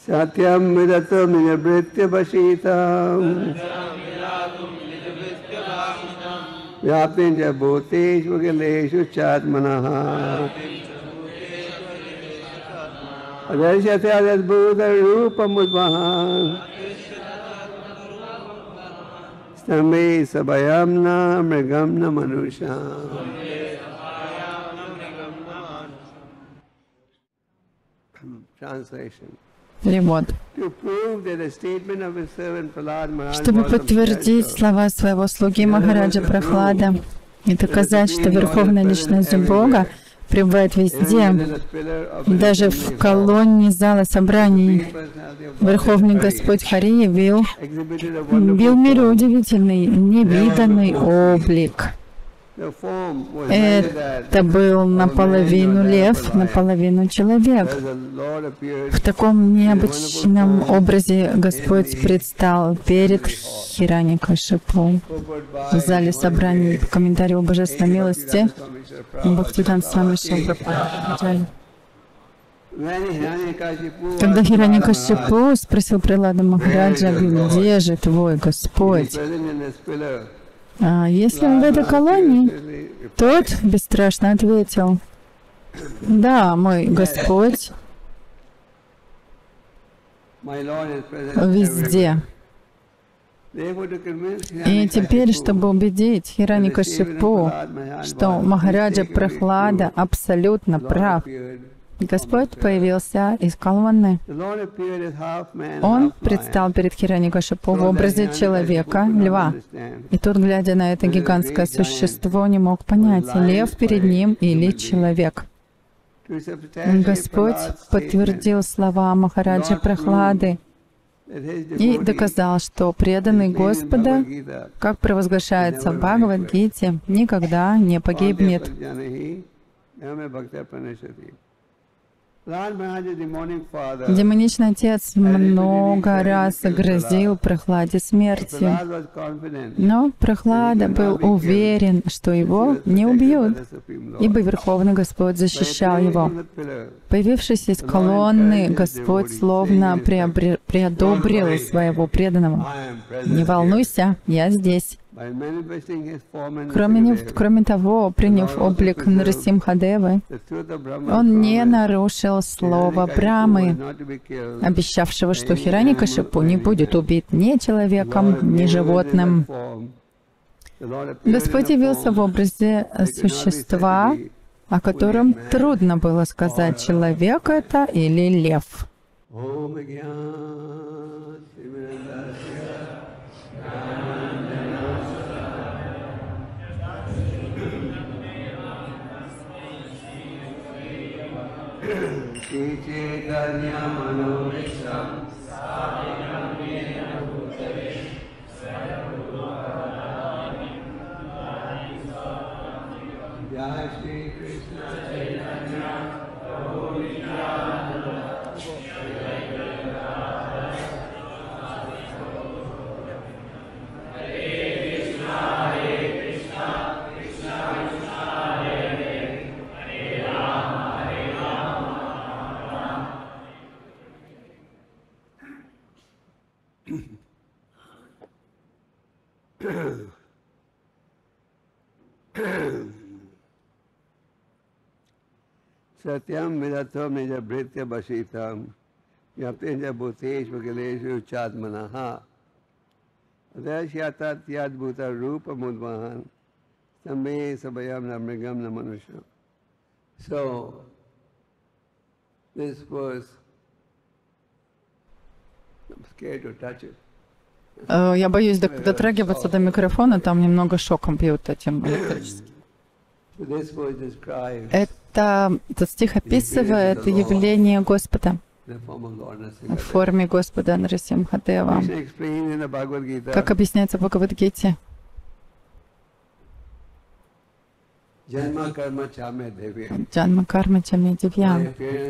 Satyam vidatum nijabhritya vashitam vyaptinja bhuteshu kileshu chatmanaha adarsyate adbhuta rupamudvaha stame sabhayamna mrigamna manusha. Translation. Перевод. Чтобы подтвердить слова своего слуги Махараджа Прахлада и доказать, что Верховная Личность Бога пребывает везде, даже в колонне зала собраний, Верховный Господь Хари явил в мире удивительный, невиданный облик. Это был наполовину лев, наполовину человек. В таком необычном образе Господь предстал перед Хираньякашипу в зале собраний. В комментарии о божественной милости Бхактивиданта Свами Шри Прабхупада. Когда Хираньякашипу спросил Пралада Махараджа, где же твой Господь? Если он в этой колонии, тот бесстрашно ответил: да, мой Господь везде. И теперь, чтобы убедить Хираньякашипу, что Махараджа Прахлада абсолютно прав, Господь появился из колонны. Он предстал перед Хираньякашипу в образе человека, льва. И тот, глядя на это гигантское существо, не мог понять, лев перед ним или человек. Господь подтвердил слова Махараджи Прахлады и доказал, что преданный Господа, как провозглашается в Бхагавад-гите, никогда не погибнет. Демоничный отец много раз грозил Прахладе смертью, но Прахлада был уверен, что его не убьют, ибо Верховный Господь защищал его. Появившись из колонны, Господь словно приодобрил своего преданного. «Не волнуйся, я здесь». Кроме того, приняв облик Нарасимхадевы, он не нарушил слова Брамы, обещавшего, что Хираньякашипу не будет убит ни человеком, ни животным. Господь явился в образе существа, о котором трудно было сказать, человек это или лев. Satyam vidatum nijabhritya vashitam vyaptinja bhuteshu kileshu chatmanaha adasyatat yadbhuta rupamudvahan stame sabhayamna mrigamna manusha. So, this was, I'm scared to touch it. Я боюсь дотрагиваться до микрофона, там немного шоком бьют этим электрическим. Этот стих описывает явление Господа в форме Господа Нарасимхадева. Как объясняется в Бхагавад-гите? Джанма карма чаме девьям.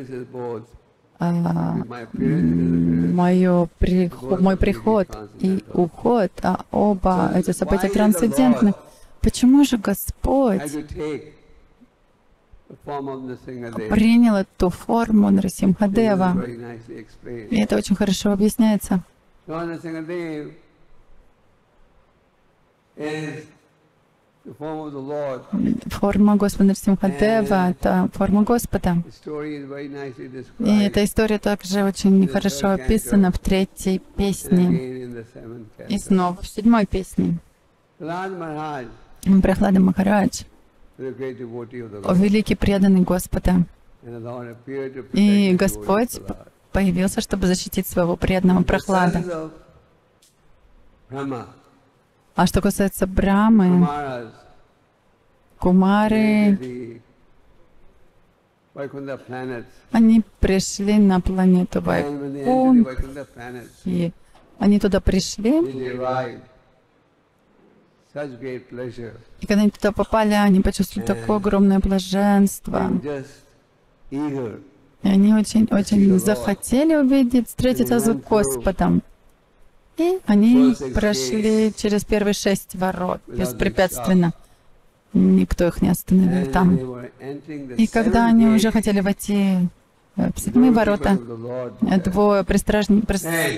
Мой приход и уход, оба эти события трансцендентны. Почему же Господь the form of Nrsimhadev. принял эту форму This is Нарасимхадева. very nicely explained. И это очень хорошо объясняется. Lord Nrsimhadev is the form of the Lord. Форма Господа Нарасимхадева — это форма Господа. The story is very nicely И described эта история также очень хорошо описана в 3-й and песне again in the 7th и canto. снова в 7-й песне. Prahlad Maharaj Прохлада Махарадж, was a great devotee of the о Lord. великий преданный Господа, And the Lord appeared to protect и the Господь devotees of Prahlad. появился, чтобы защитить своего преданного The Прохлада. sons of Brahma, А что касается Брамы, Kumaras, Кумары, the Vaikuntha planets. они пришли на планету And when they entered the Вайкунтх, Vaikuntha planets, и они туда пришли, they derived such great pleasure и когда они туда попали, они почувствовали такое огромное блаженство. and just eager. И они очень захотели увидеть, встретиться с Господом. И они прошли через первые 6 ворот беспрепятственно. Никто их не остановил And там. they were entering the И когда seventh они gate, уже хотели войти в the 7 ворота, doorkeepers of the Lord said, двое "Hey,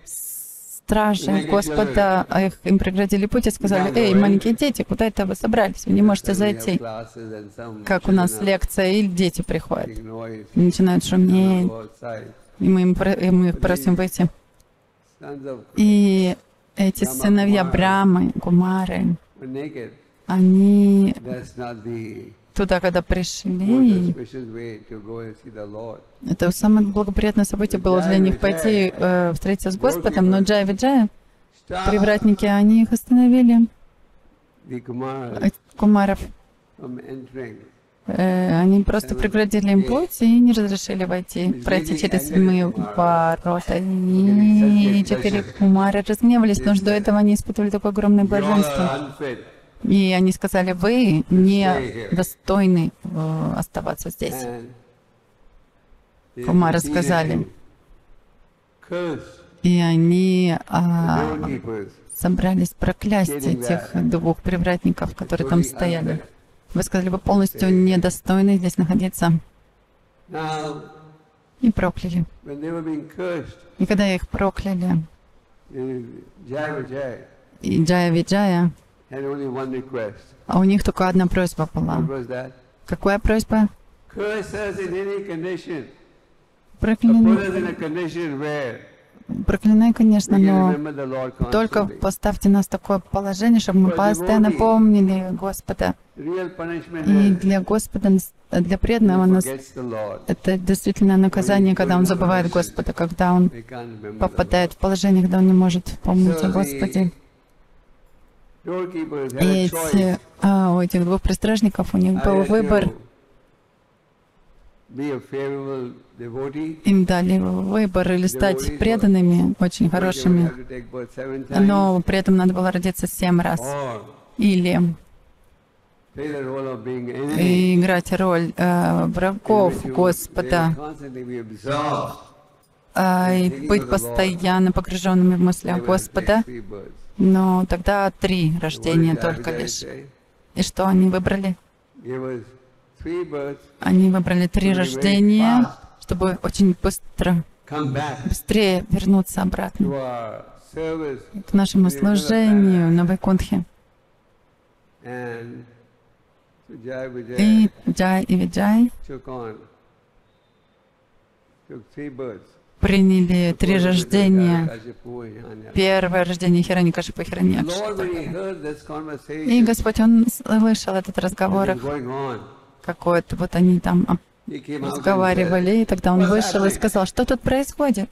стражи Господа им преградили путь и сказали: «Эй, маленькие дети, куда это вы собрались? Вы не можете we have зайти». classes and some Как у нас children are лекция, и дети приходят. making noise, И начинают шуметь, go outside. и мы их просим выйти. Sons of И эти сыновья Брамы, Кумары, were naked. они That's not the туда, когда most пришли, auspicious way to go and see the Lord. это самое благоприятное событие было для них пойти встретиться с Господом, но Джай-Виджая, Stop привратники, они их остановили, the Kumaras Кумаров. from entering. Они просто преградили им путь и не разрешили пройти через 7 ворота. И 4 Кумары разгневались, но до этого они испытывали такое огромное You all блаженство. are unfit. И они сказали: «Вы не достойны оставаться здесь». And they Кумары proceeded сказали. to curse И они the doorkeepers. собрались проклясть этих 2 привратников, которые там стояли. Вы сказали: «Вы полностью недостойны здесь находиться». Now, И прокляли. when they were being cursed, И когда их прокляли, Jai и Джая-Виджая, had only one request. а у них только одна просьба What была. was that? Какая просьба? Curse us in any condition. Put Проклинай, us in a condition where проклинай, конечно, we can но remember the Lord только constantly. поставьте нас в такое положение, чтобы мы постоянно помнили Господа. Real punishment И is для Господа, для he преданного нас forgets the Lord. это действительно наказание, когда он забывает Господа, когда он They can't remember the попадает в положение, когда он не может помнить о So Господе. Doorkeepers had И a choice. у этих 2 пристражников у них был Either выбор. to be a favorable devotee, Им дали выбор или стать преданными, очень or they would хорошими, have to take birth 7 times, но при этом надо было родиться 7 раз. or Или play the role of being enemy, и играть роль in врагов which you Господа, will constantly be absorbed и быть постоянно погруженными в мыслях They will Господа, take 3 births. но тогда 3 What рождения did только Jai лишь. say? И что они выбрали? Give us 3 births, Они выбрали 3 рождения, чтобы очень come back быстрее вернуться to обратно our service, к нашему служению на Вайкунтхе. and so Jai Vijay И Джай и Виджай took 3 births. приняли 3 рождения. Kashipu and Hiranyakashipu. Первое рождение Хираникашипа и Lord, Хираньякшипа. when he heard this И conversation Господь, Он слышал этот разговор, that was going on, какой-то, вот они там he came out and said, разговаривали, и тогда Он вышел и сказал: «Что тут происходит?»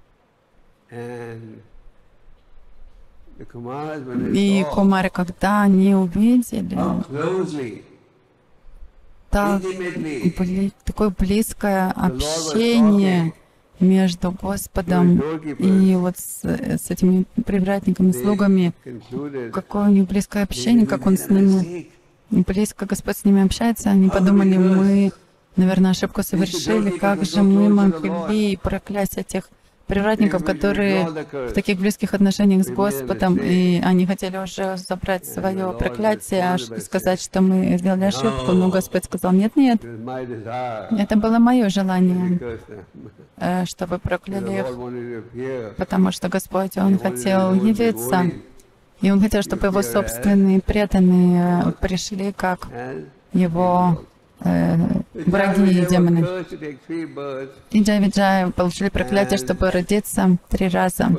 and the Kumaras, when they И saw Кумары, когда они увидели how closely, так, intimately, такое близкое общение между Господом и вот с этими привратниками, they слугами, concluded какое у них близкое общение, как Он с ними близко, Господь с ними общается. Они подумали: мы, наверное, ошибку совершили, как же мы могли проклясть этих привратников, которые в таких близких отношениях с Господом, и они хотели уже забрать свое проклятие, сказать, что мы сделали ошибку, но Господь сказал, нет, это было мое желание, чтобы прокляли их, потому что Господь, Он хотел явиться, и Он хотел, чтобы Его собственные преданные пришли как Его враги и демоны. И Джай Виджай получили проклятие, чтобы родиться 3 раза.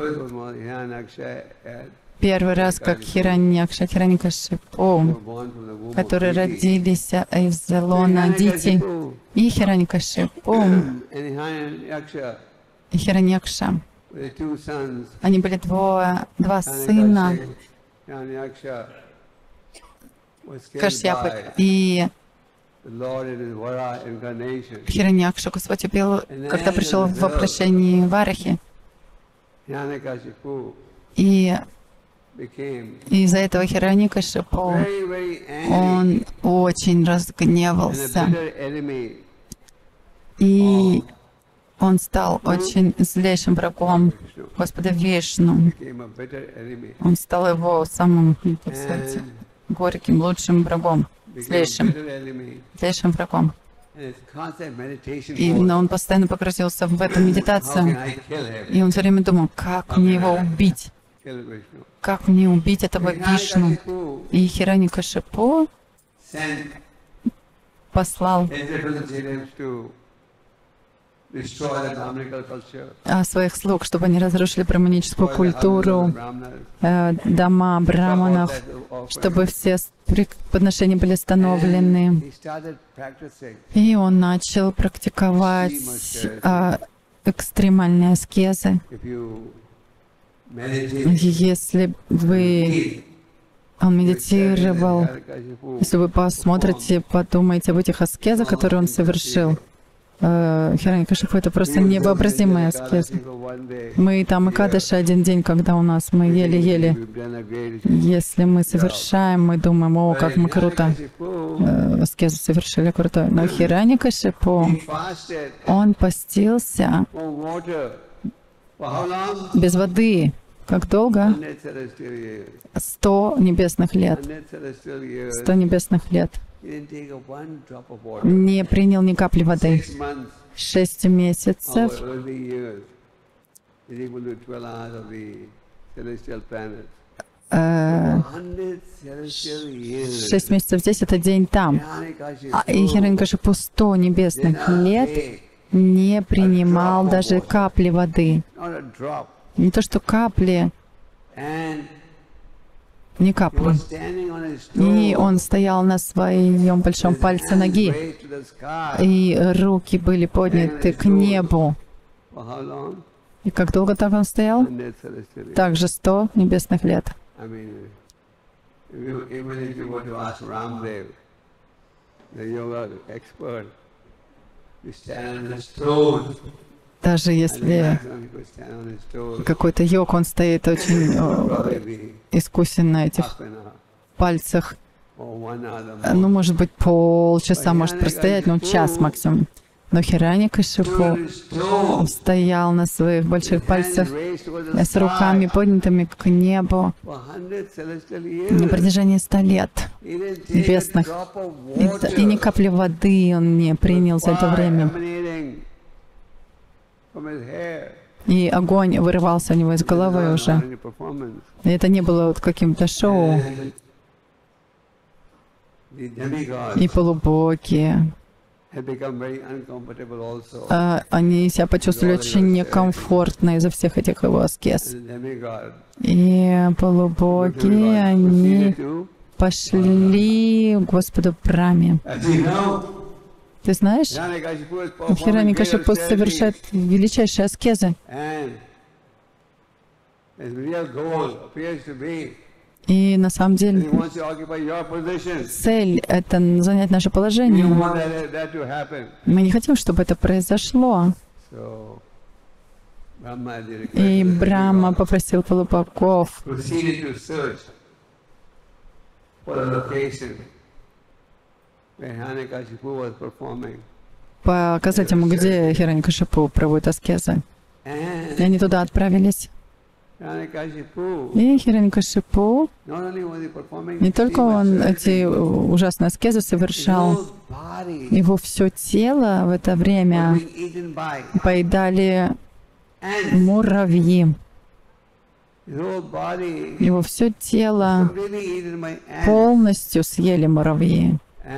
Первый раз, как Хираньякша, Хираньякашипу, которые родились из лона Дити, и Хираньякашипу, и Хираньякша. Они были два сына Кашьяпы и Хираньякшу. Господь убил, когда пришел в воплощении Варахи. И из-за этого Хираньякашипу он очень разгневался. И он стал очень злейшим врагом Господа Вишну. Он стал его самым, так сказать, горьким, лучшим врагом, злейшим врагом. Но он постоянно погрузился в эту медитацию. И он все время думал, как мне его убить? Как мне убить этого Вишну? И Хираньякашипу послал своих слуг, чтобы они разрушили браманическую культуру, дома браманов, чтобы все подношения были остановлены. И он начал практиковать экстремальные аскезы. Если он медитировал, если вы посмотрите, подумаете об этих аскезах, которые он совершил, Хираньякашипу — это просто невообразимая аскеза. Мы там и Кадыши один день, когда у нас мы еле-еле, если мы совершаем, мы думаем, о, как мы круто аскезу совершили, круто. Но Хираньякашипу, он постился без воды. Как долго? 100 небесных лет. 100 небесных лет. Не принял ни капли воды. 6 месяцев. 6 месяцев здесь — это день там. И Хираньякашипу 100 небесных лет не принимал даже капли воды. Не то, что капли, ни капли. И он стоял на своем большом пальце ноги, и руки были подняты к небу. И как долго так он стоял? Также 100 небесных лет. Даже если какой-то йог, он стоит очень искусен на этих пальцах, ну, может быть, полчаса может простоять, ну, час максимум. Но Хираньякашипу стоял на своих больших пальцах с руками поднятыми к небу на протяжении 100 лет небесных. И ни капли воды он не принял за это время. И огонь вырывался у него из головы уже. И это не было вот каким-то шоу. И полубоги. Они себя почувствовали очень некомфортно из-за всех этих его аскез. И полубоги, они пошли к Господу Брахме. Ты знаешь, Хираньякашипу совершает величайшие аскезы. И на самом деле цель — это занять наше положение. Мы не хотим, чтобы это произошло. И Брахма попросил полубогов показать ему, где Хираньякашипу проводит аскезы. И они туда отправились. И Хирanyакашипу, не только он эти ужасные аскезы совершал, его все тело в это время поедали муравьи. Его все тело полностью съели муравьи.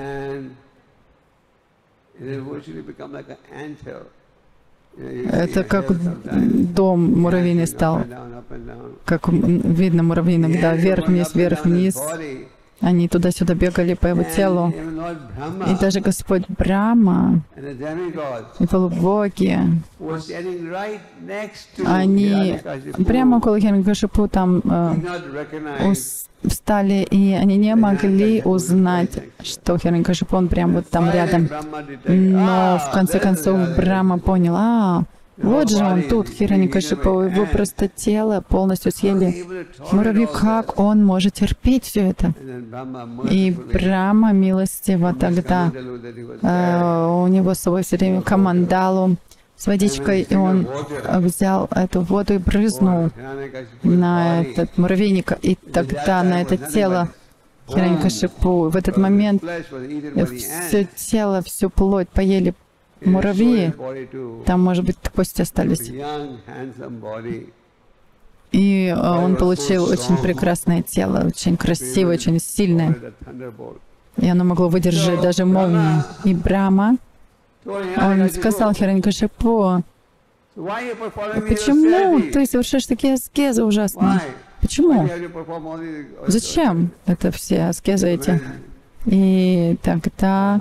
Это как дом муравьиный стал. Как видно, муравьи иногда вверх-вниз, вверх-вниз. Они туда-сюда бегали по его телу. И даже Господь Брахма и полубоги, они прямо около Хирanyакашипу там встали, и они не могли узнать, что Хирanyакашипу, он прямо вот там рядом. Но в конце концов Брахма понял, вот же он тут, Хирanyакашипу, его просто тело полностью съели муравьи. Как он может терпеть все это? И Брахма милостиво тогда, у него с собой все время камандалу с водичкой, и он взял эту воду и брызнул на этот муравейник, и тогда на это тело Хирanyакашипу. В этот момент все тело, всю плоть поели муравьи. Там, может быть, кости остались. И он получил очень прекрасное тело, очень красивое, очень сильное. И оно могло выдержать даже молнию. И Брахма, он сказал Хирanyакашипу: почему ты совершаешь такие аскезы ужасные? Почему? Зачем это все аскезы эти? И тогда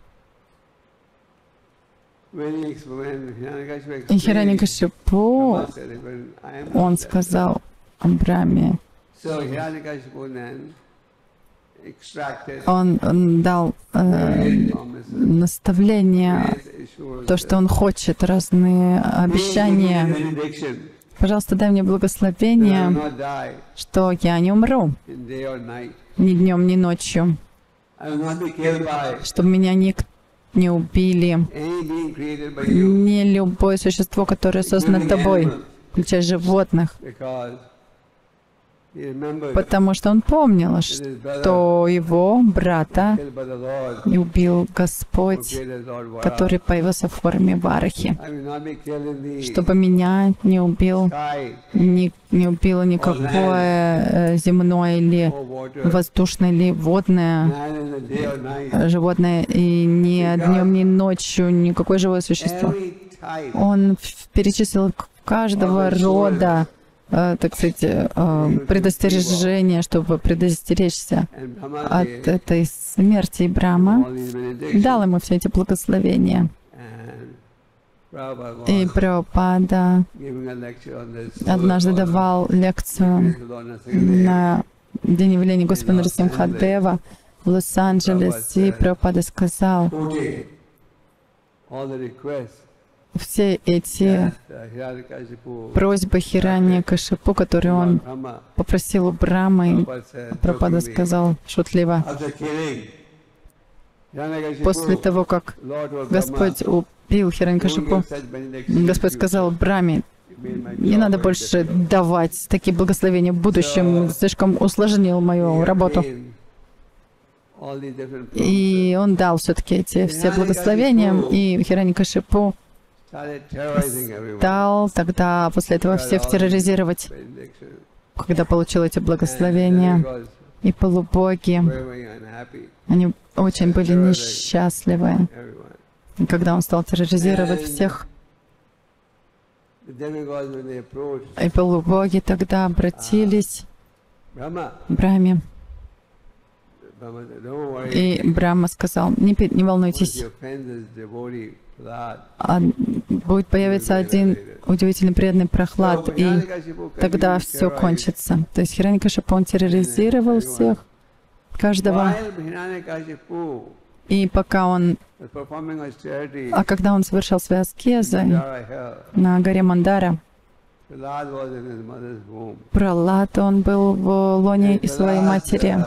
Хирanyакашипу, он сказал Брахме, он дал наставление, то, что он хочет, разные обещания. Пожалуйста, дай мне благословение, что я не умру ни днем, ни ночью, чтобы меня не убили, не любое существо, которое создано тобой, включая животных. Потому что он помнил, что его брата убил Господь, который появился в форме Варахи, чтобы меня не убило никакое земное или воздушное или водное животное, и ни днем, ни ночью никакое живое существо. Он перечислил каждого рода, так сказать, предостережение, чтобы предостеречься от этой смерти. И Брахма дал ему все эти благословения. И Прабхупада однажды давал лекцию на День явления Господа Нарасимхадева в Лос-Анджелесе, и Прабхупада сказал: все эти просьбы Хирanyакашипу, которые он попросил у Брахмы, Прабхупада сказал шутливо: после того, как Господь убил Хирanyакашипу, Господь сказал Брахме: не надо больше давать такие благословения в будущем, слишком усложнил мою работу. И он дал все-таки эти все благословения, и Хирanyакашипу стал тогда после этого всех терроризировать, когда получил эти благословения. И полубоги, они очень были несчастливы, когда он стал терроризировать всех. И полубоги тогда обратились к Брахме. И Брахма сказал: не волнуйтесь, будет появиться один удивительный преданный Прохлад, и тогда все кончится. То есть Хирanyакашипу, он терроризировал всех, каждого. И пока он, когда он совершал свои аскезы на горе Мандара, Прохлад, он был в лоне своей матери.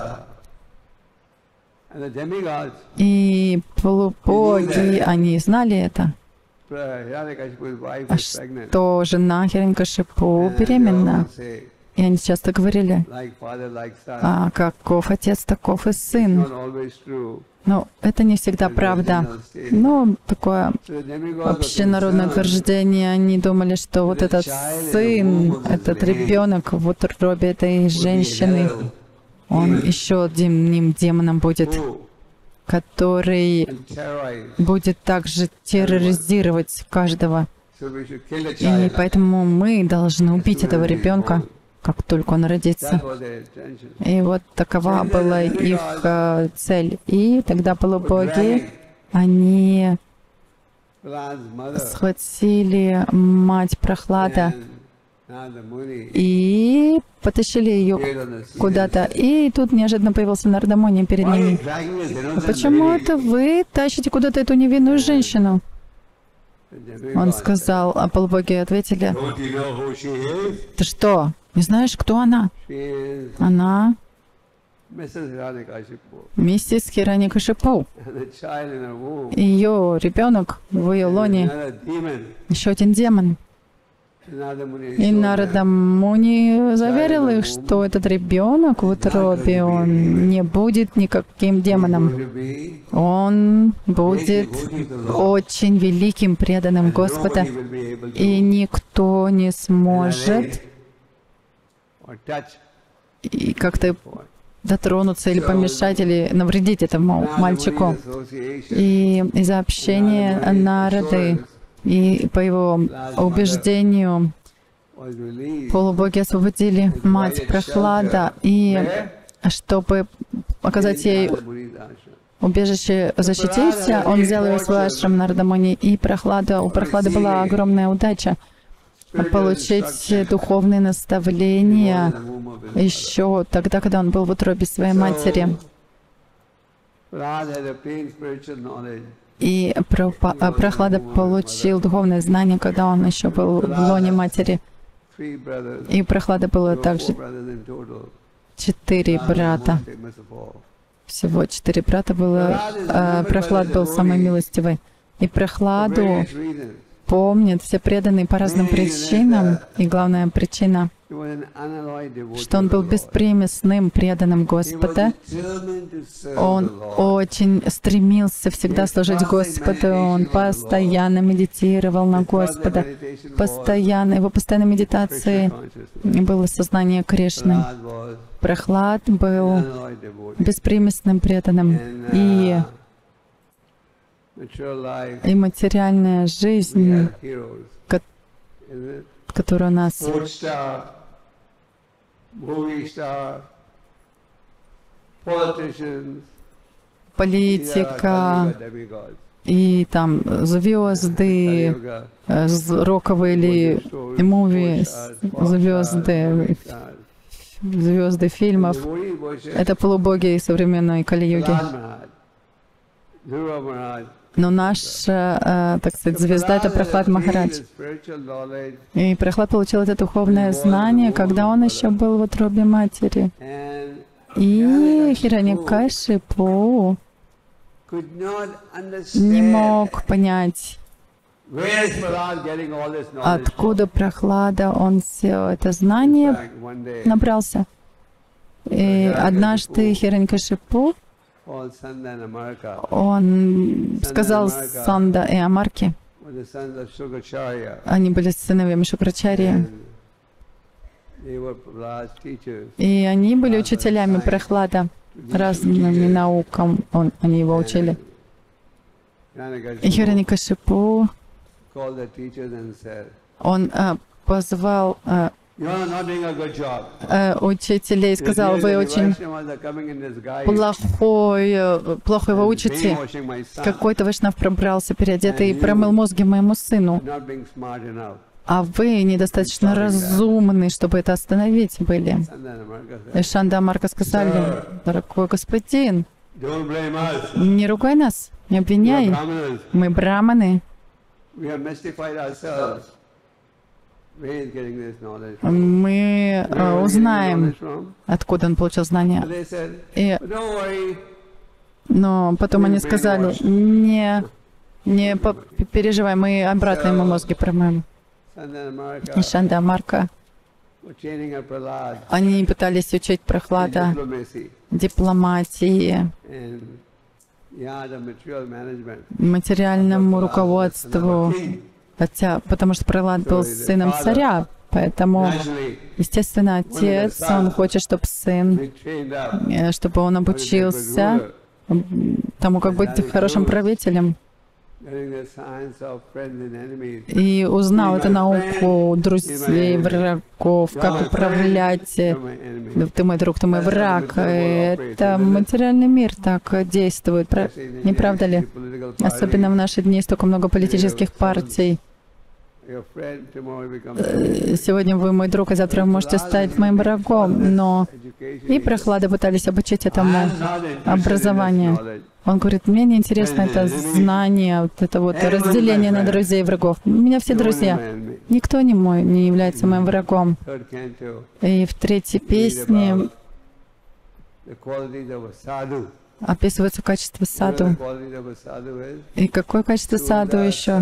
И полубоги, они знали это. Hiranyakashipu's wife was pregnant. что жена Хиринькашипу And they беременна. always say, И они часто говорили, like father, like son. каков отец, таков и Not сын. always true. Но это не всегда правда. Но такое So the demigods were общенародное concerned утверждение, они думали, что вот этот сын, этот ребенок в утробе этой женщины, он еще одним демоном будет, who который and terrorize. будет также терроризировать каждого. So we should kill the И child. поэтому мы должны убить этого ребенка, как только он родится. That was their intention. И вот такова была их цель. И тогда полубоги, они Prahlada's mother схватили мать Прохлада and Narada Muni и потащили ее appeared on the scene. куда-то. И тут неожиданно появился Нарада Муни перед Why are you ними. dragging this «А innocent почему lady?» это вы тащите куда-то эту невинную женщину?» The Он demigods сказал, а полубоги ответили, Don't you know who she is? «Ты что, не знаешь, кто она? She is Она Mrs. Hiranyakashipu. миссис Хираникашипу. And the child in her womb Ее ребенок в ее is лоне, another demon. еще один демон». Narada Muni И showed Нарада them Муни заверил их, что этот ребенок в утробе, он не будет никаким who's демоном. going to be Он будет devotee to the Lord. очень великим преданным And Господа, nobody will be able to и никто не сможет annihilate or touch и как-то boy. дотронуться или помешать, или навредить этому Narada мальчику. Muni's association, И из-за общения Narada Muni's Нарады assurance и по его убеждению was released. полубоги освободили мать Прохлада, и Where? чтобы оказать ей Narada Muni's ashram. убежище, защитить, он взял ее в свой ашрам Нарада Муни, и у Прохлады была огромная удача получить духовные наставления In the womb of his mother. еще тогда, когда он был в утробе своей матери. Prahlad had obtained spiritual knowledge. И Прохлада получил духовное знание, когда он еще был в лоне матери. 3 brothers. И у Прохлады было There were 4 также brothers in total. 4 Prahlad was брата. most famous of all. Всего 4 брата было. Прохлад был самый милостивый. И For Прохладу various reasons. помнят все преданные по разным причинам. И главная причина, He was an unalloyed devotee что он of был the Lord. беспримесным преданным He was Господа. determined to serve Он the Lord. очень стремился всегда служить Господу. Он постоянно медитировал на Господа. Meditation was Постоянно, его постоянной медитацией Krishna consciousness. было сознание Кришны. Prahlad was Прохлад был an unalloyed devotee. беспримесным преданным. And И mature life, и материальная we жизнь, have heroes. Ко- Isn't it? которая у нас Sports star, movie star, politicians, these are политика Kali-yuga demigods. и там звезды, Kali-yuga, роковые или Bollywood муви, stars, pop stars, звезды, movie stars. звезды фильмов. Devotee worship, Это полубоги современной Кали-юги. Prahlad Maharaj, Dhruva Maharaj. Но наша, так сказать, звезда — это Прохлад Махарадж. И Прохлад получил это духовное знание, когда он еще был в утробе матери. И Хираньякашипу не мог понять, откуда Прохлада он все это знание набрался. И однажды Хираньякашипу, он сказал Санда и Амарке, они были сыновьями Шукрачарьи, и они были учителями Прохлада, разными наукам они его учили. И Хираньякашипу, он позвал учителей и сказал: вы очень плохо его учите. Какой-то вайшнав пробрался переодетый и промыл мозги моему сыну. А вы недостаточно разумны, чтобы это остановить были. И Шанда и Марка сказали: дорогой господин, не ругай нас, не обвиняй. Мы браманы. Мы узнаем, откуда он получил знания. Но потом они сказали: не Не переживай, мы обратно ему мозги промоем. И Шанда Марка, они пытались учить Прохлада дипломатии, материальному руководству, потому что Прохлад был сыном царя, поэтому, естественно, отец, он хочет, чтобы сын, чтобы он обучился тому, как быть хорошим правителем, и узнал эту науку друзей, врагов, как управлять. Ты мой друг, ты мой враг. Это материальный мир так действует, не правда ли? Особенно в наши дни столько много политических партий. Сегодня вы мой друг, а завтра вы можете стать моим врагом. Но и Прохлада пытались обучить этому образованию. Он говорит, мне не интересно это знание, вот это вот разделение на друзей и врагов. У меня все друзья. Никто не является моим врагом. И в третьей песне описывается качество саду. И какое качество саду еще?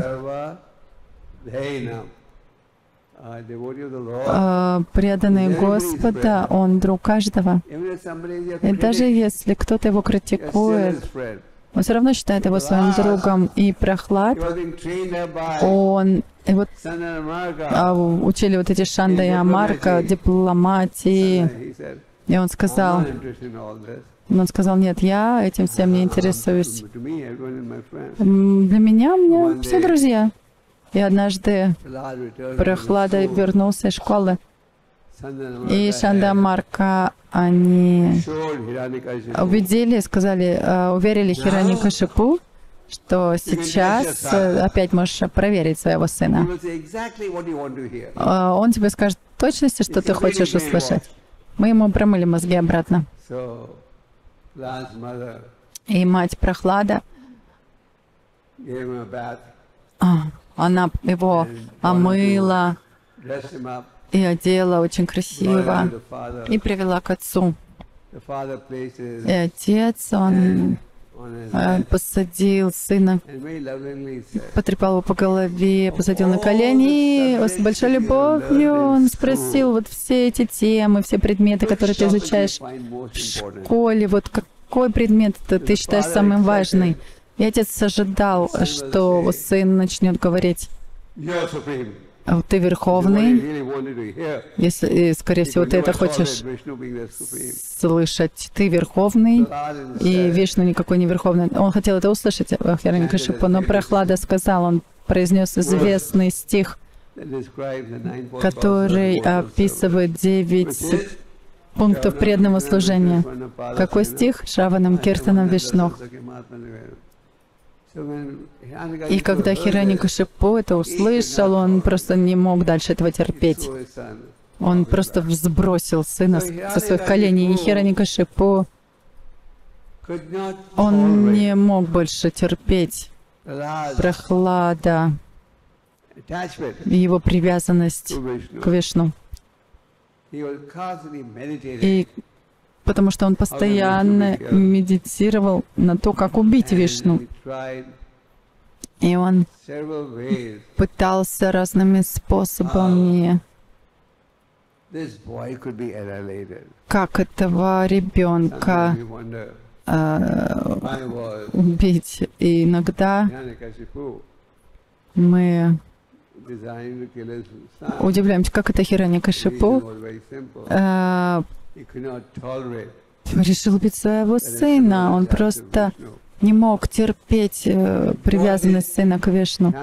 Преданный Господа, он друг каждого. И даже если кто-то его критикует, он все равно считает его своим другом. И Прохлад, он и вот, учили вот эти Шанда и Амарка, дипломатии. И он сказал, нет, я этим всем не интересуюсь. Для меня все друзья. И однажды Прохлада вернулся из школы, и Шанда Марка, они уверили Хираньякашипу, что сейчас опять можешь проверить своего сына. Он тебе скажет в точности, что ты хочешь услышать. Мы ему промыли мозги обратно. И мать Прохлада, она его омыла и одела очень красиво и привела к отцу. И отец, он посадил сына, потрепал его по голове, посадил на колени, и с большой любовью он спросил вот все эти темы, все предметы, которые ты изучаешь в школе, вот какой предмет ты считаешь самым важным? И отец ожидал, что сын начнет говорить, ты верховный, если, скорее всего, ты это хочешь слышать, ты верховный, и Вишну никакой не верховный. Он хотел это услышать, Хираньякашипу, но Прохлада сказал, он произнес известный стих, который описывает 9 пунктов преданного служения. Какой стих? Шраванам Киртанам Вишну. И когда Хираньякашипу это услышал, он просто не мог дальше этого терпеть. Он просто сбросил сына со своих коленей. И Хираньякашипу, он не мог больше терпеть Прохлада, его привязанность к Вишну. И потому что он постоянно медитировал на то, как убить Вишну. И он пытался разными способами, как этого ребенка убить. И иногда мы удивляемся, как это Хираньякашипу решил убить своего сына. Он просто не мог терпеть привязанность сына к Вишну.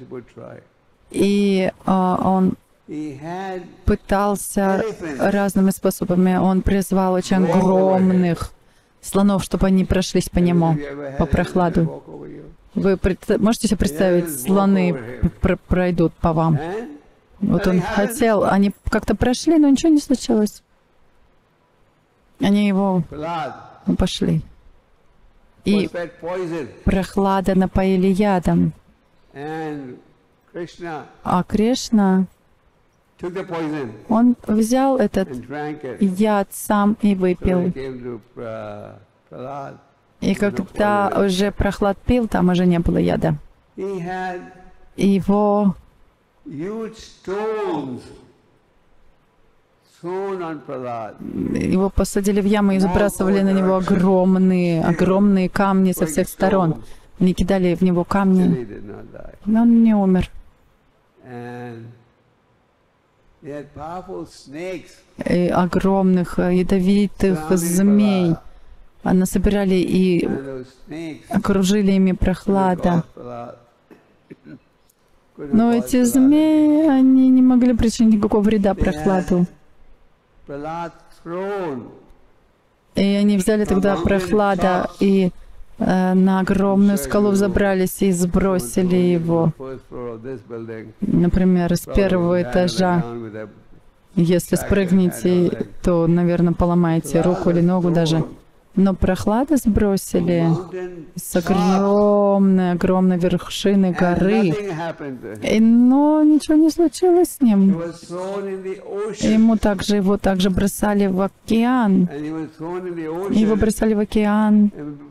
И он пытался разными способами. Он призвал очень огромных слонов, чтобы они прошлись по нему, по Прохладу. Вы можете себе представить, слоны пройдут по вам? Вот он хотел, они как-то прошли, но ничего не случилось. Они его пошли. И Прохлада напоили ядом. А Кришна, он взял этот яд сам и выпил. И когда уже Прохлад пил, там уже не было яда. he had его huge stones thrown on Prahlad. Его посадили в яму и сбрасывали на него огромные камни со всех сторон. Они кидали в него He камни, did not die. но он не умер. And he had powerful snakes. И огромных ядовитых змей насобирали и And those snakes окружили ими Прохлада. caused Prahlad. Couldn't Но cause эти Prahlad змеи, они не могли причинить никакого вреда Прохладу. Prahlad thrown И они взяли тогда Прохлада и на огромную скалу взобрались и сбросили его, on the first floor of this building. например, с первого этажа. Если спрыгнете, то, наверное, поломаете руку или ногу даже. Но Прохлада сбросили с огромной вершины горы. Но ничего не случилось с ним. Его также бросали в океан. Его бросали в океан.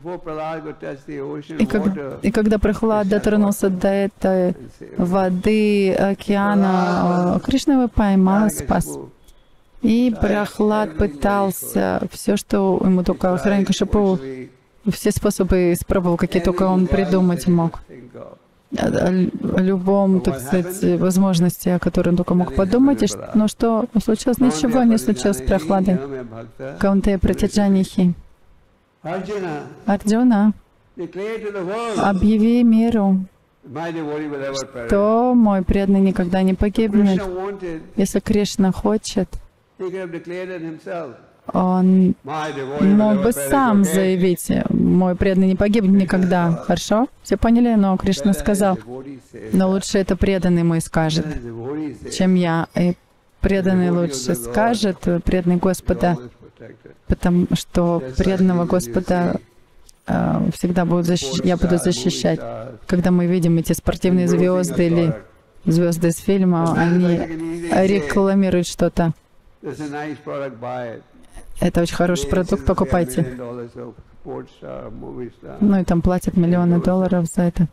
И когда Прохлад дотронулся до этой воды океана, Кришна его поймал и спас. И Прохлад пытался все, что ему только Хирanyакашипу, все способы испробовал, какие только он придумать мог. О любом, так сказать, возможности, о которой он только мог подумать. Но что случилось? Ничего не случилось с Прохладой. Каунтея Пратяджанихи. Арджуна, объяви миру, что мой преданный никогда не погибнет. Если Кришна хочет, он мог бы сам заявить: мой преданный не погибнет никогда. Хорошо? Все поняли? Но Кришна сказал: но лучше это преданный мой скажет, чем я. И преданный лучше скажет, преданный Господа, потому что преданного Господа всегда я буду защищать. Когда мы видим эти спортивные звезды или звезды из фильма, они рекламируют что-то. Это очень хороший продукт, покупайте. Ну и там платят миллионы долларов за это.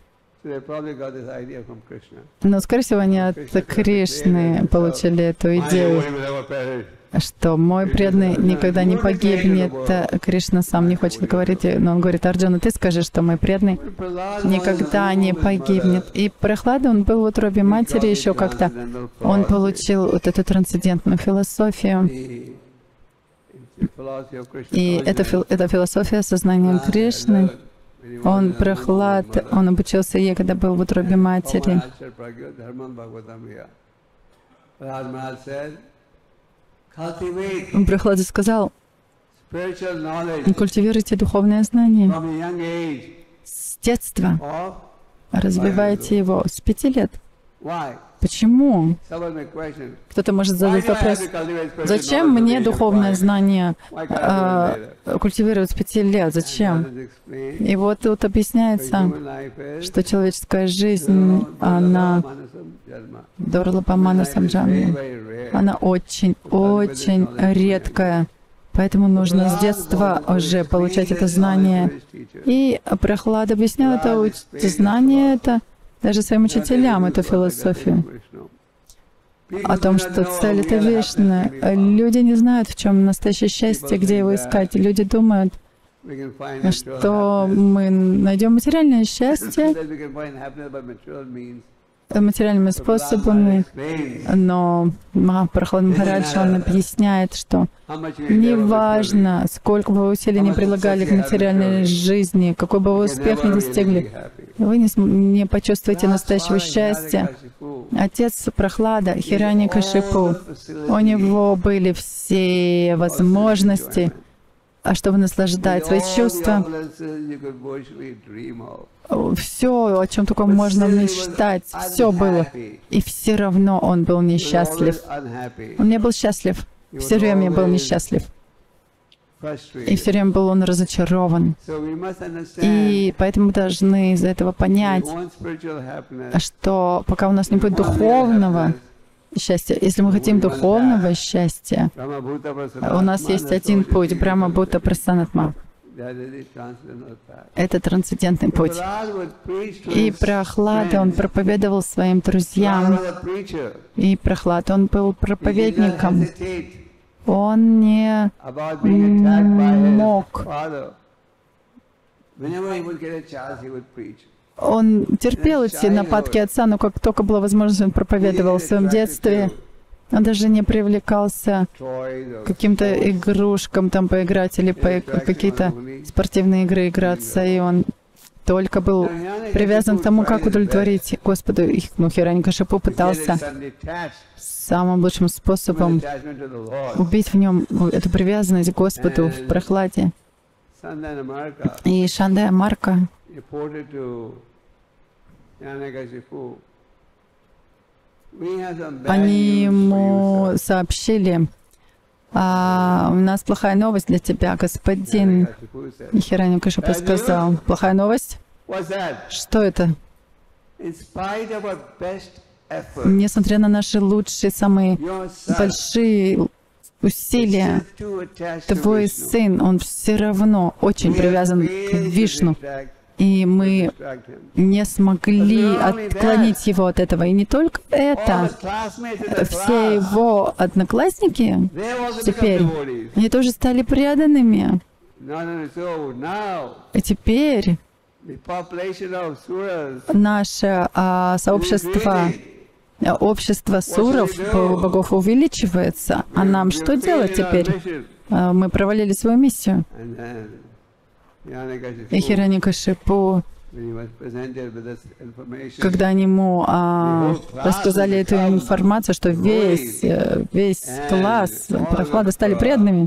Но, скорее всего, они от Кришны получили эту идею, что мой преданный никогда не погибнет. Кришна сам не хочет говорить, но он говорит: Арджуна, ты скажи, что мой преданный никогда не погибнет. И Прохлада, он был в утробе матери еще как-то. Он получил вот эту трансцендентную философию. И эта философия сознания Кришны. Он, Прохлад, он обучился ей, когда был в утробе матери. Прохлад сказал: культивируйте духовное знание с детства, развивайте его с 5 лет. Почему? Кто-то может задать вопрос: зачем мне духовное знание культивировать с 5 лет? Зачем? И вот тут объясняется, что человеческая жизнь, она Дурлабхаманасам джанма, она очень редкая. Поэтому нужно с детства уже получать это знание. И Прохлад объяснял это знание, это даже своим учителям, эту философию, о том, что цель — это Вишну. Люди не знают, в чем настоящее счастье, где его искать. Люди думают, что мы найдем материальное счастье материальными способами, но Прохлад Махарадж, он объясняет, что неважно, сколько бы вы усилий не прилагали к материальной жизни, какой бы вы успех не достигли, вы не почувствуете настоящего счастья. Отец Прохлада, Хираньякашипу, у него были все возможности, чтобы наслаждать свои чувства. Все, о чем только можно мечтать, все было. И все равно он был несчастлив. Он не был счастлив. Все время был несчастлив. И все время был он разочарован. И поэтому мы должны из этого понять, что пока у нас не будет духовного счастья, если мы хотим духовного счастья, у нас есть один путь — Брахма Бхута Прасанатма. That is the transcendental path. Это трансцендентный путь. Prahlad would preach to И his Прохлада, он friends. проповедовал своим Prahlad друзьям. was a preacher. И Прохлад, он был He did not проповедником. hesitate Он не about being attacked by his мог. father. Whenever he would get a chance, he would preach. Он терпел эти нападки отца, но как только была возможность, он проповедовал в своем детстве. Он даже не привлекался Toys or к каким-то игрушкам там поиграть или какие-то спортивные игры играться, и он только был привязан к тому, как удовлетворить Господу. И, Хираньякашипу пытался самым лучшим способом убить в нем эту привязанность к Господу в Прохладе. И Шанда и Марка они ему сообщили: у нас плохая новость для тебя, господин. И Хираньякашипу сказал: плохая новость? Что это? Несмотря на наши лучшие, самые большие усилия, твой сын, он все равно очень привязан к Вишну. И мы не смогли отклонить его от этого. И не только это. Все его одноклассники теперь, они тоже стали преданными. И теперь наше общество суров, богов, увеличивается. А нам что делать теперь? Мы провалили свою миссию. И Хираньякашипу, когда они ему рассказали эту информацию, что весь класс Прохлада стали преданными,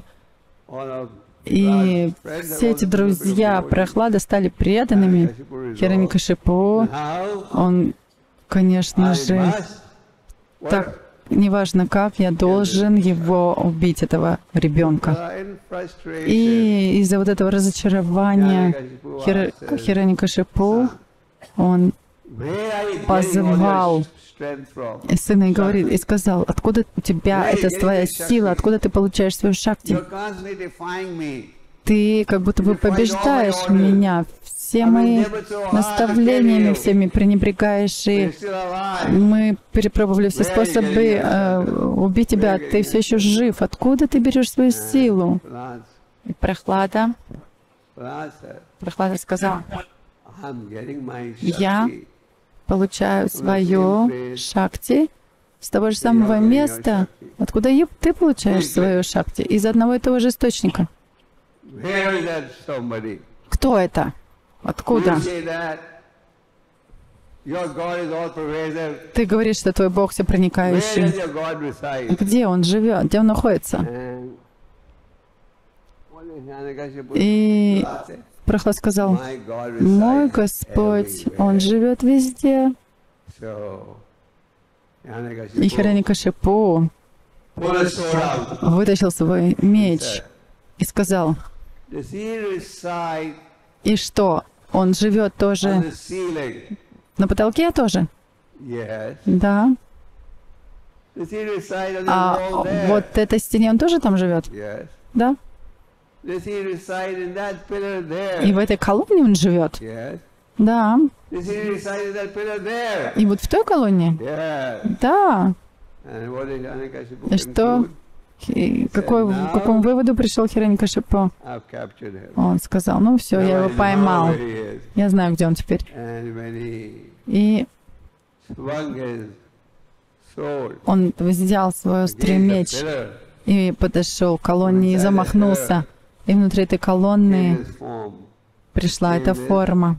и все эти друзья Прохлада стали преданными, Хираньякашипу, он, конечно же, так, неважно как, я должен его убить, этого ребенка. И из-за вот этого разочарования Хираньякашипу, он позвал сына и говорит, и сказал: откуда у тебя эта твоя сила, откуда ты получаешь свою шакти? Ты как будто бы побеждаешь меня, все мои наставлениями всеми пренебрегаешь, и мы перепробовали все способы убить тебя, ты все еще жив. Откуда ты берешь свою силу? И Прохлада сказал: я получаю свою шакти с того же самого места, откуда ты получаешь свою шакти, из одного и того же источника. Кто это? Откуда? Ты говоришь, что твой Бог всепроникающий. Где он живет? Где он находится? И Прохлад сказал: мой Господь, Он живет везде. И Хираньякашипу вытащил свой меч и сказал: и что, он живет тоже на потолке тоже? Да. А вот этой стене он тоже там живет? Да. И в этой колонне он живет? Да. И вот в той колонне? Да. И что? И к какому выводу пришел Хираньякашипу? Он сказал: ну все, я его поймал. Я знаю, где он теперь. И он взял свой острый меч и подошел к колонне и замахнулся. И внутри этой колонны пришла эта форма.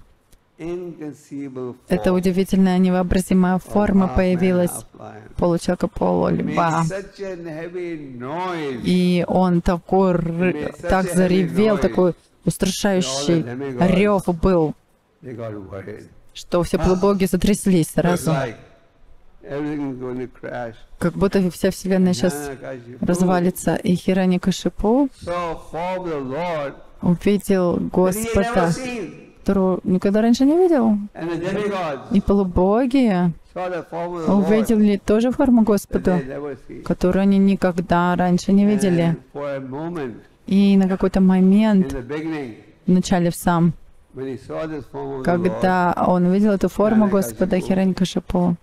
Эта удивительная, невообразимая форма появилась получеловека, полульва. И он так заревел, такой устрашающий рев был, что все полубоги затряслись сразу. Как будто вся Вселенная сейчас развалится. И Хираньякашипу увидел Господа, которого никогда раньше не видел. И полубоги увидели тоже форму Господа, которую они никогда раньше не видели. И на какой-то момент вначале сам. when he saw this form of the Lord, Когда он увидел эту форму Господа Хиранькашипу,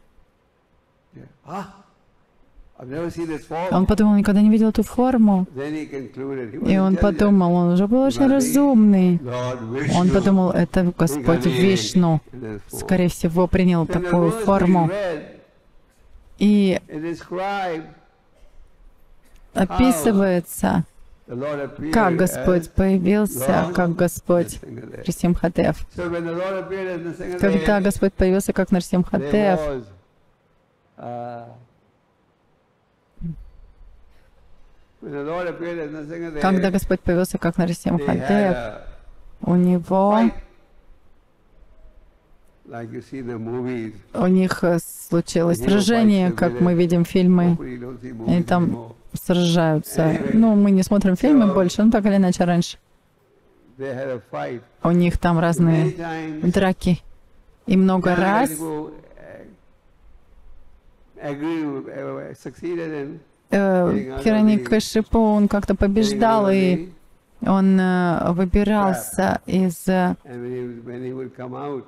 I've never seen this form. он подумал, никогда не видел эту форму. Then he concluded, he was И он intelligent. подумал, он уже был очень разумный. Lord Vishnu, Он подумал, это Господь Вишну, in this form. скорее всего, принял Then the такую verse форму. we read, И it described описывается, the Lord appeared как Господь as появился, как Господь Nrsimhadev. Нарсимхадев. So when the Lord appeared as Nrsimhadev, Когда Господь появился как there Нарсимхадев, was, when the Lord appeared as Nrsimhadev, когда Господь появился как they had Нарсимхадев, a у него, fight, like you see in the movies. у них случилось сражение, как мы видим фильмы, Hopefully you don't see и movies там anymore. сражаются. Ну, мы не смотрим фильмы больше, но так или иначе раньше. They had a fight. У них там Many разные times, драки. И много раз succeeded in Хираникашипу, он как-то побеждал, и он выбирался из and when he would come out,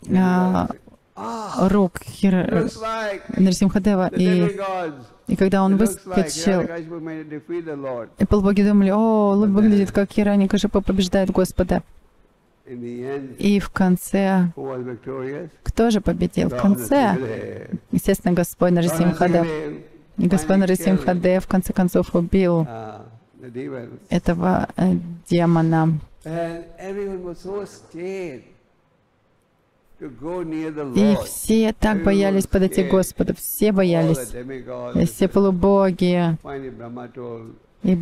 рук looks like Нарсимхадева. the И demigods. когда он It looks like выскочил, Hiranyakashipu might defeat the Lord. и полубоги думали, о, выглядит, как Хираникашипу побеждает Господа. In the end, И в конце, who was victorious? кто же победил? В конце, естественно, Господь Нарсимхадев. И Господь Нарсимхадев в конце концов убил The demons. этого демона. And everyone was so scared to go near the И Lord. все так боялись подойти к Господу, все All the боялись. demigods, И все полубоги, finally Brahma told, и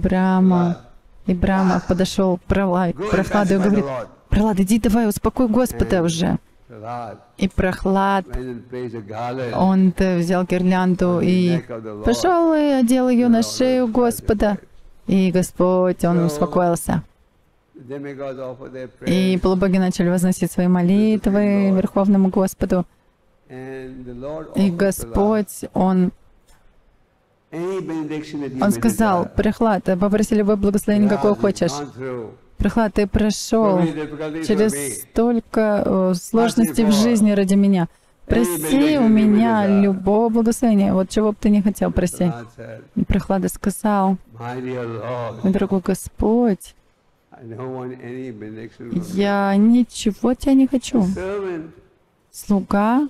Брахма подошел к go and Прохладу и pacify the говорит, Lord. Прохлад, иди давай, успокой Господа уже. Prahlad И Прохлад, went and placed a garland он взял гирлянду on the и neck of the Lord. пошел и одел ее на шею Господа. И Господь, он успокоился. The demigods offered their И prayers, полубоги начали возносить свои молитвы Верховному Господу. and the Lord И offered Prahlad Господь, Он any benediction that he Он may сказал, desire. Прохлад, попроси любое благословение, какое Prahlad has хочешь. gone through Прохлад, ты so прошел many difficulties for через me. столько сложностей в жизни ради меня. Проси у меня любого благословения. Вот чего бы ты не хотел, проси. Prahlad said, И Прохлада сказал, my dear Lord, мой дорогой Господь, I don't want any benediction from you. я ничего от тебя не хочу. Servant Слуга,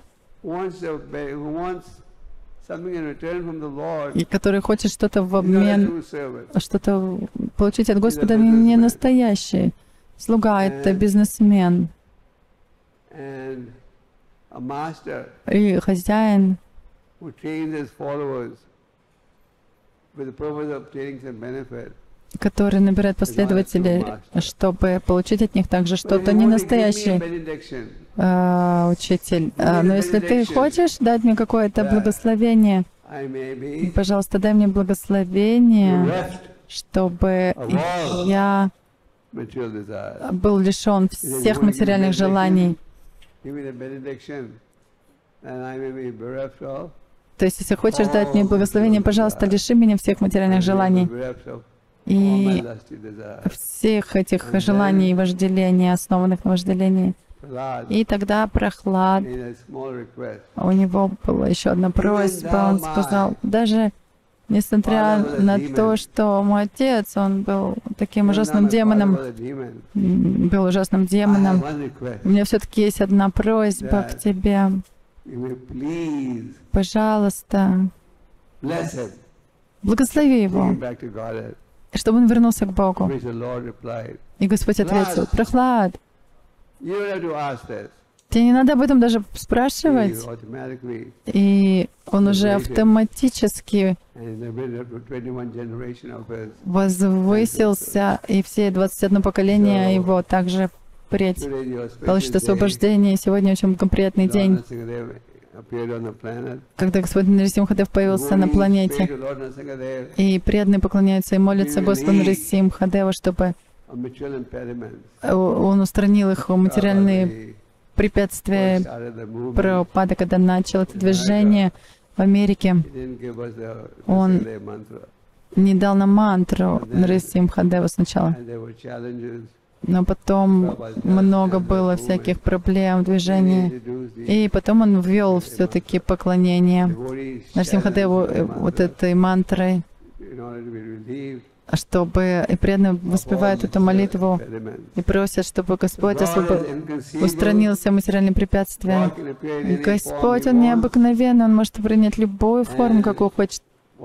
who wants something in return from the Lord, и который хочет что-то в is not a обмен, true servant. что-то получить от Господа, не настоящий. Слуга — это бизнесмен. And a master И хозяин, who trains his followers with the purpose of obtaining some benefit. который набирает последователей, чтобы получить от них также что-то не настоящий учитель. Но если ты хочешь дать мне какое-то благословение, I may be пожалуйста, дай мне благословение, bereft чтобы я material desires. был лишен всех материальных желаний. Give me the benediction, and I may be bereft of. То есть, если хочешь дать мне благословение, пожалуйста, лиши меня всех материальных желаний Bereft of all и my lusty desires. всех этих желаний и вожделений, основанных на вожделении. Prahlad, И тогда Прохлад, in a small request, у него была еще одна просьба. Он сказал, даже несмотря на то, что мой отец, он был таким ужасным демоном, был ужасным демоном, у меня все-таки есть одна просьба к тебе. Пожалуйста, благослови его, чтобы он вернулся к Богу. И Господь ответил, Прохлад, тебе не надо об этом даже спрашивать. И он уже автоматически возвысился, и все 21 поколение его также впредь получит освобождение. И сегодня очень благоприятный день, когда Господь Нарисимхадев появился на планете. И преданные поклоняются и молятся Господу Нарисимхадеву, чтобы он устранил их материальные препятствия Прабхупада, когда начал это движение в Америке. Он не дал нам мантру Нарисимхадева сначала. Но потом много было всяких проблем, движений. И потом он ввел все-таки поклонение Нарсимхадеву вот этой мантрой, чтобы и преданные воспевают эту молитву и просят, чтобы Господь устранил все материальные препятствия. И Господь, Он необыкновенный, Он может принять любую форму, какую хочет.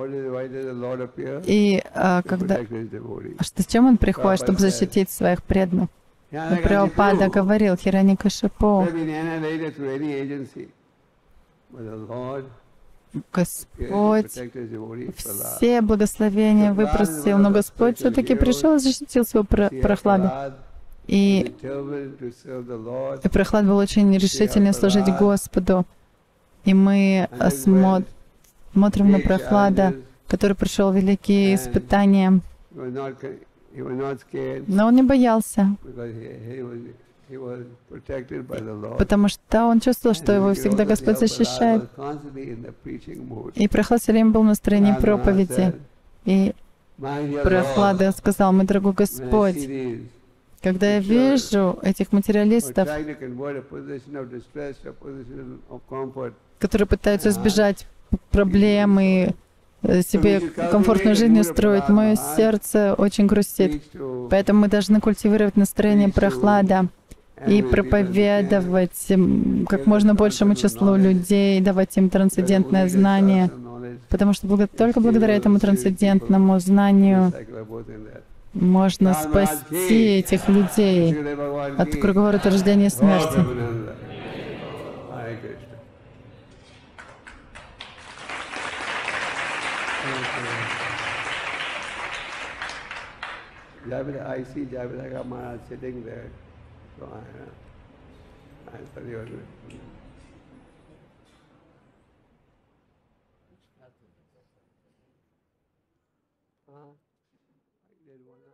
И зачем Он приходит, чтобы защитить своих преданных? И Прабхупада говорил Хираньякашипу: Господь все благословения выпросил, но Господь все-таки пришел и защитил своего Прохладу. И Прохлад был очень решительный служить Господу. И мы смотрим на Прохлада, который прошел великие испытания. Но он не боялся, потому что он чувствовал, что его всегда Господь защищает. И Прохлад все время был в настроении проповеди. И Прохлада сказал: мой дорогой Господь, когда я вижу этих материалистов, которые пытаются избежать проблем и себе комфортную жизнь устроить, мое сердце очень грустит. Поэтому мы должны культивировать настроение Прохлада и проповедовать как можно большему числу людей, давать им трансцендентное знание, потому что только благодаря этому трансцендентному знанию можно спасти этих людей от круговорота рождения и смерти. I see Javidaka Maharaj sitting there, so I answer your I did one.